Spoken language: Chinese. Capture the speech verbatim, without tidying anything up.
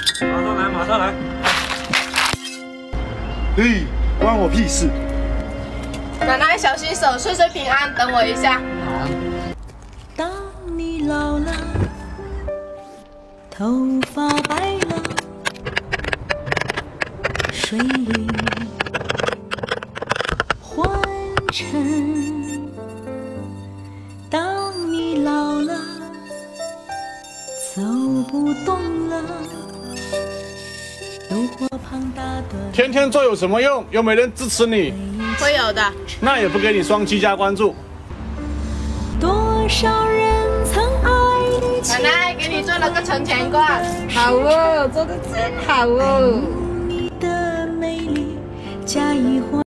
马上来，马上来。 嘿，关我屁事！ 奶奶小心手，岁岁平安，等我一下。 好。 当你老了，头发白了，水里昏沉。当你老了，走不动了，炉火旁打盹。 天天做有什么用？又没人支持你。 会有的。 那也不给你双击加关注。 多少人曾爱你， 奶奶给你做了个存钱罐。 好哦，做的真好哦。 你的美丽加以欢。